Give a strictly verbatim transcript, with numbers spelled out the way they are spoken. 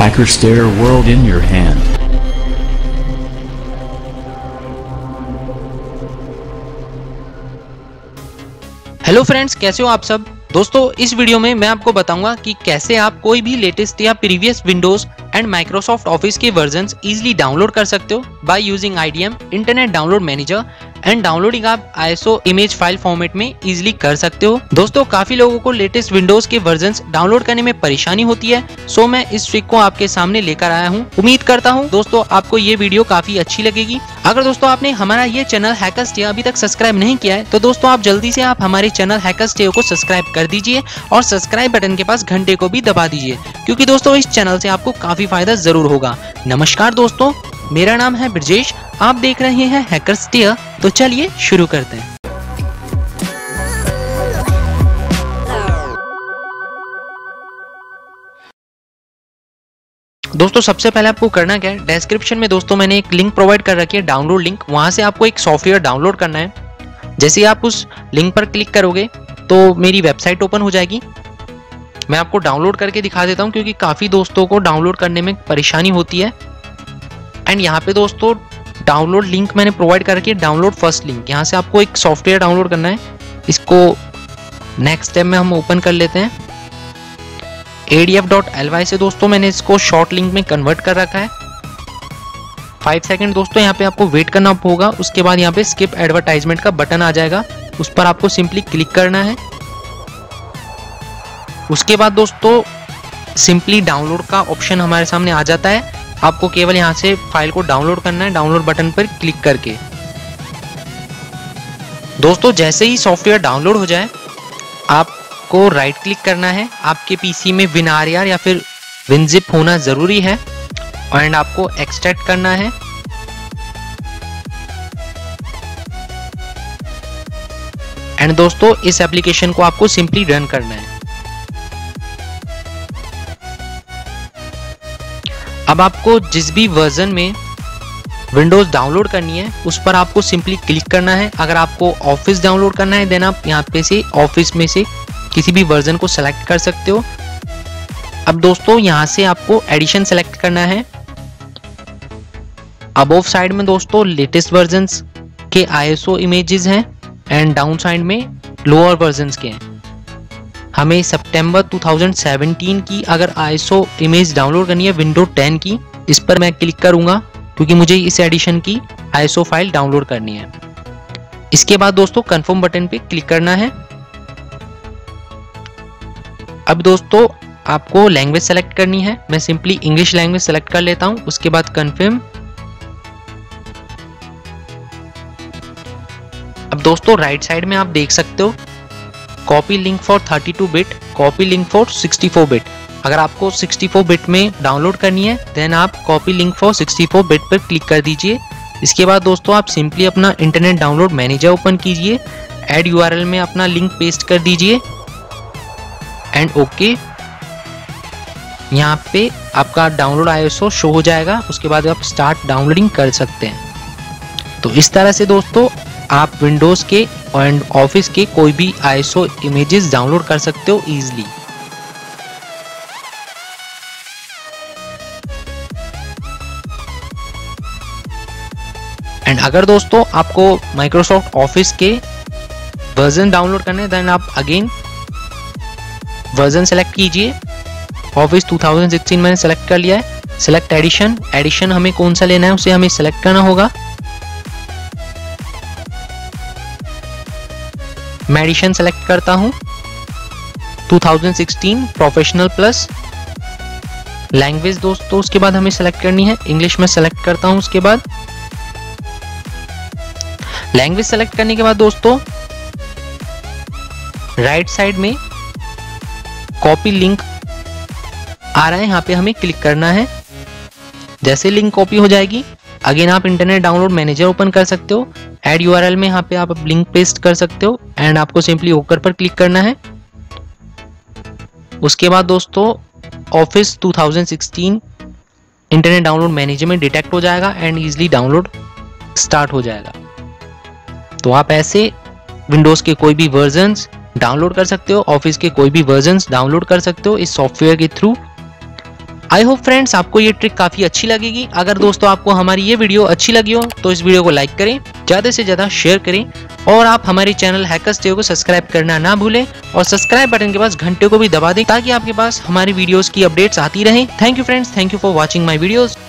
HackerStare world in your hand. Hello friends, कैसे हो आप सब। दोस्तों इस वीडियो में मैं आपको बताऊंगा कि कैसे आप कोई भी लेटेस्ट या previous Windows and Microsoft Office के वर्जन्स इजीली डाउनलोड कर सकते हो by using I D M internet download manager and downloading आप I S O image file format में इजीली कर सकते हो। दोस्तों काफी लोगों को लेटेस्ट विंडोज के वर्जन्स डाउनलोड करने में परेशानी होती है, सो मैं इस ट्रिक को आपके सामने लेकर आया हूँ। उम्मीद करता हूँ दोस्तों आपको ये वीडियो काफी अच्छी लगेगी। अगर दोस्तों आपने हमारा ये चैनल हैकर्सटेयर अभी तक सब्सक्राइब नहीं किया है तो दोस्तों आप जल्दी से आप हमारे चैनल हैकर्सटेयर को सब्सक्राइब कर दीजिए और सब्सक्राइब बटन के पास घंटे को भी दबा दीजिए, क्योंकि दोस्तों इस चैनल से आपको काफी फायदा जरूर होगा। नमस्कार दोस्तों, मेरा नाम है ब्रजेश, आप देख रहे हैं हैकर्सटेयर। तो चलिए शुरू करते हैं। दोस्तों सबसे पहले आपको करना क्या है, डिस्क्रिप्शन में दोस्तों मैंने एक लिंक प्रोवाइड कर रखी है, डाउनलोड लिंक। वहां से आपको एक सॉफ्टवेयर डाउनलोड करना है। जैसे ही आप उस लिंक पर क्लिक करोगे तो मेरी वेबसाइट ओपन हो जाएगी। मैं आपको डाउनलोड करके दिखा देता हूं, क्योंकि काफी दोस्तों को डाउनलोड करने में परेशानी होती है। एंड यहाँ पे दोस्तों डाउनलोड लिंक मैंने प्रोवाइड कर रखी है, डाउनलोड फर्स्ट लिंक। यहाँ से आपको एक सॉफ्टवेयर डाउनलोड करना है। इसको नेक्स्ट स्टेप में हम ओपन कर लेते हैं। A D F dot L Y से दोस्तों मैंने इसको शॉर्ट लिंक में कन्वर्ट कर रखा है। फाइव सेकंड दोस्तों यहाँ पे आपको वेट करना होगा। उसके बाद यहाँ पे स्किप एडवर्टाइजमेंट का बटन आ जाएगा, उस पर आपको सिंपली क्लिक करना है। उसके बाद दोस्तों सिंपली डाउनलोड का ऑप्शन हमारे सामने आ जाता है। आपको केवल यहाँ से फाइल को डाउनलोड करना है, डाउनलोड बटन पर क्लिक करके। दोस्तों जैसे ही सॉफ्टवेयर डाउनलोड हो जाए आपको राइट क्लिक करना है। आपके पीसी में विनार या फिर विनजिप होना जरूरी है एंड आपको एक्सट्रैक्ट करना है। एंड दोस्तों इस एप्लीकेशन को आपको सिंपली रन करना है। अब आपको जिस भी वर्जन में विंडोज डाउनलोड करनी है उस पर आपको सिंपली क्लिक करना है। अगर आपको ऑफिस डाउनलोड करना है देन आप यहाँ पे से ऑफिस में से किसी भी वर्जन को सेलेक्ट कर सकते हो। अब दोस्तों यहाँ से आपको एडिशन सेलेक्ट करना है। अबोव साइड में दोस्तों लेटेस्ट वर्जन्स के आई एस ओ इमेजेस हैं एंड डाउन साइड में लोअर वर्जन्स के हैं। हमें सितंबर टू थाउजेंड सेवेंटीन की अगर I S O image download करनी है विंडो टेन की, इस पर मैं क्लिक करूंगा क्योंकि मुझे इस एडिशन की I S O file download करनी है। इसके बाद दोस्तों कंफर्म बटन पे क्लिक करना है। अब दोस्तों आपको लैंग्वेज सेलेक्ट करनी है। मैं सिंपली इंग्लिश लैंग्वेज सेलेक्ट कर लेता हूं। उसके बाद कंफर्म। अब दोस्तों राइट साइड में आप देख सकते हो copy link for thirty two bit, copy link for sixty four bit. अगर आपको सिक्सटी फोर बिट में डाउनलोड करनी है देन आप copy link for sixty four bit पर क्लिक कर दीजिए। इसके बाद दोस्तों आप सिंपली अपना इंटरनेट डाउनलोड मैनेजर ओपन कीजिए, ऐड यू आर एल में अपना लिंक पेस्ट कर दीजिए एंड ओके। यहाँ पे आपका download I S O show हो जाएगा। उसके बाद आप स्टार्ट डाउनलोडिंग कर सकते हैं। तो इस तरह से दोस्तों आप विंडोज के एंड ऑफिस के कोई भी I S O images download कर सकते हो इजीली। एंड अगर दोस्तों आपको माइक्रोसॉफ्ट ऑफिस के वर्जन डाउनलोड करने हैं देन आप अगेन वर्जन सेलेक्ट कीजिए। ऑफिस टू थाउजेंड सिक्सटीन मैंने सेलेक्ट कर लिया है। सेलेक्ट एडिशन, एडिशन हमें कौन सा लेना है उसे हमें सेलेक्ट करना होगा। मैं एडिशन सेलेक्ट करता हूं two thousand sixteen professional plus. Language दोस्तों उसके बाद हमें सेलेक्ट करनी है, इंग्लिश में सेलेक्ट करता हूं। उसके बाद लैंग्वेज सेलेक्ट करने के बाद दोस्तों राइट साइड में कॉपी लिंक आ रहा है, यहाँ पे हमें क्लिक करना है। जैसे लिंक कॉपी हो जाएगी अगेन आप इंटरनेट डाउनलोड मैनेजर ओपन कर सकते हो। ऐड यू आर एल में यहाँ पे आप लिंक पेस्ट कर सकते हो एंड आपको सिंपली ओकर पर क्लिक करना है। उसके बाद दोस्तों Office two thousand sixteen internet download manager में डिटेक्ट हो जाएगा एंड इजीली डाउनलोड स्टार्ट हो जाएगा। तो आप ऐसे विंडोज के कोई भी वर्जन्स डाउनलोड कर सकते हो, ऑफिस के कोई भी वर्जन्स डाउनलोड कर सकते हो इस सॉफ्टवेयर के थ्रू। आई होप फ्रेंड्स आपको ये ट्रिक काफी अच्छी लगेगी। अगर दोस्तों आपको हमारी ये वीडियो अच्छी लगी हो तो इस वीडियो को लाइक करें, ज्यादा से ज्यादा शेयर करें और आप हमारे चैनल हैकर्स टीवी को सब्सक्राइब करना ना भूलें और सब्सक्राइब बटन के पास घंटे को भी दबा दें ताकि आपके पास हमारी वीडियोस की अपडेट्स आती रहें। Thank you friends, thank you for watching my videos.